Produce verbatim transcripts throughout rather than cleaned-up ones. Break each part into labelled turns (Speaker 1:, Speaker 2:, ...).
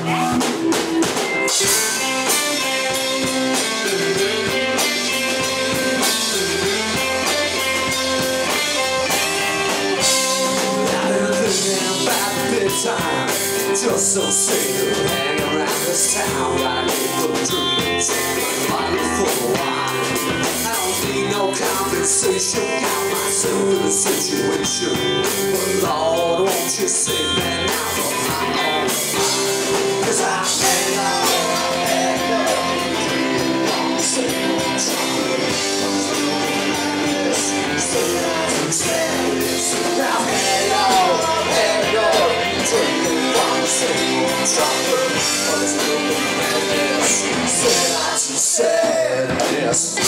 Speaker 1: Time, just so sick of hanging around this town. Gotta live for the dreams, my body full of wine. I don't need no compensation, got myself in a situation. But Lord, won't you save me now for my own mind? Cause I ain't all had no wrong, say no trouble. So I can say this, I've had all had no drinking from the same chocolate, but it's still the madness. Say lots of sadness.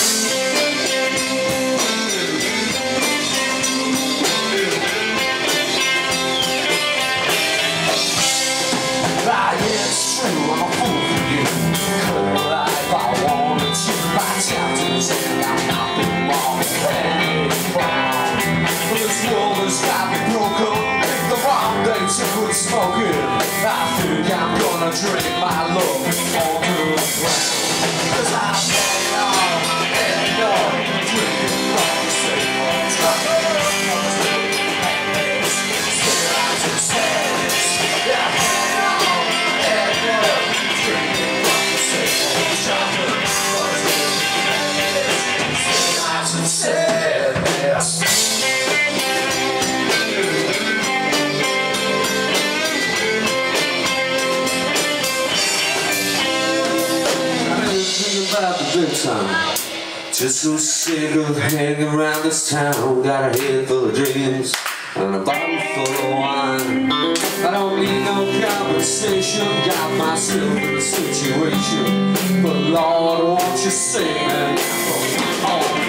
Speaker 1: Ah, yeah, it's true, I'm a fool for you. Cut the life I want to choose my chapters, and I'm not the wrong thing. This woman's got me broke up. The wrong day to quit smoking. I think I'm gonna drink my love onto the ground. Cause I've had it all and more. Drinking from the same old trouble. Still I just said this. I've had it all and more. Drinking from the same old trouble. Still I just said this. About the good time, just so sick of hanging around this town. Got a head full of dreams and a bottle full of wine. I don't need no compensation, got myself in a situation. But Lord, won't you save me from my own